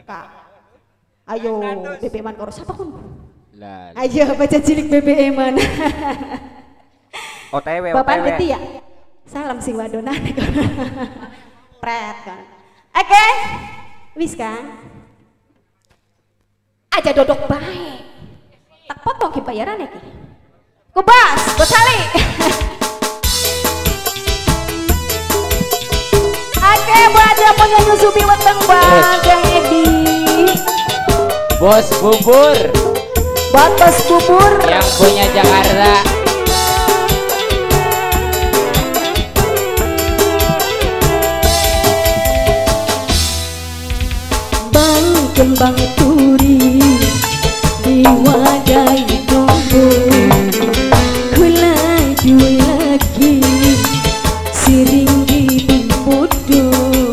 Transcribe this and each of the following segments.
Kak. Ayo BBM-an karo siapa kon? Lah. Ayo baca cilik BBM-an. OTW. Bapak ngerti ya? Salam sing wadona. Pret kan. Oke. Wis kan? Aja dodok baik. Tak potong ki bayaran iki. Kubas, besali. Oke, buat yang punya nyusupi weteng Bang Edi. Bos bubur. Buat bos bubur yang punya Jakarta. Bang kembang turi diwadahi tunggu kulaju lagi siringgi bimpudu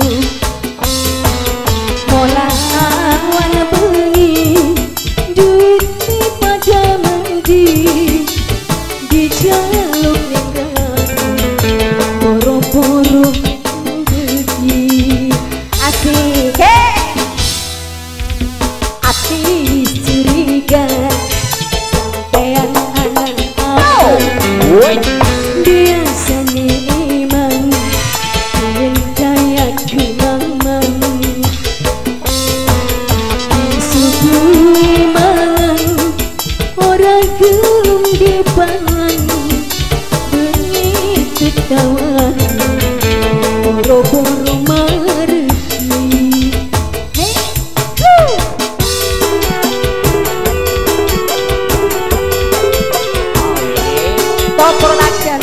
mola wana bengi duit di pada mandi di jaluk nenggani boro-boro pergi asik hati curiga sampean anak-anak biasanya emang ingin kayak kemamang disuguhi mangan orang gelum dipangan begitu kawan boro-boro margi. Top Production.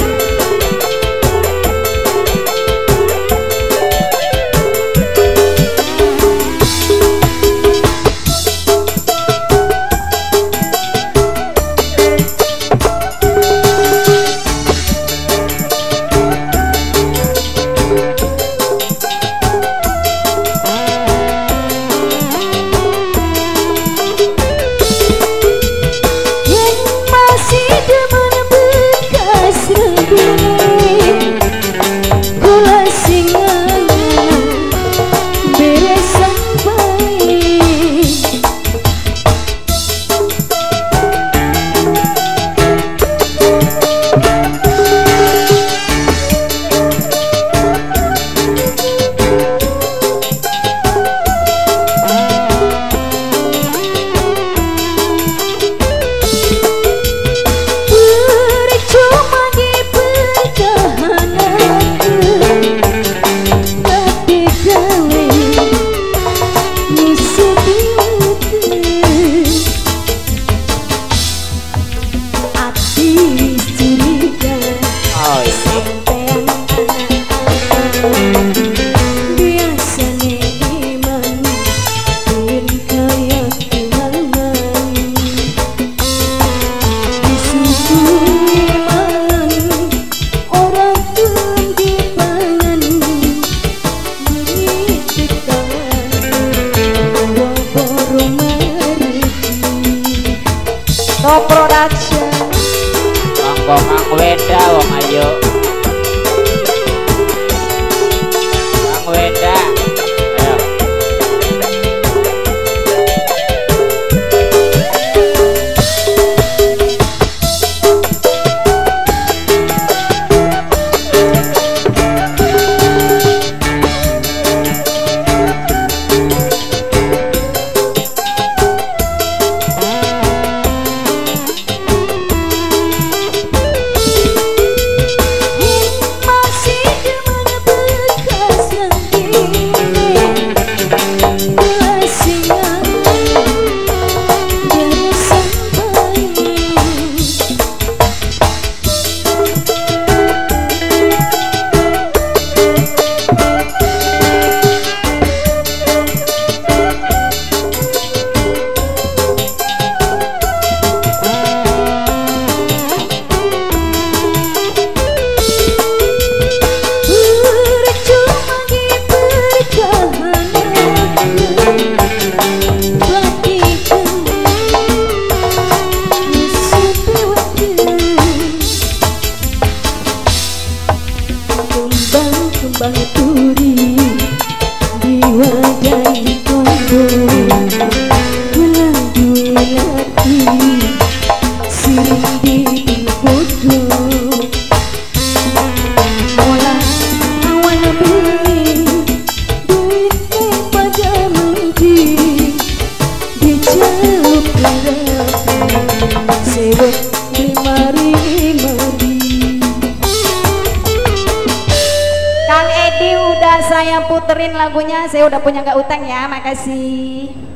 Top Production. Mang Wenda wong ayo. Mang Wenda. Ayo. Kembang turi diwadahi tunggu saya puterin lagunya, saya udah punya nggak utang ya, makasih.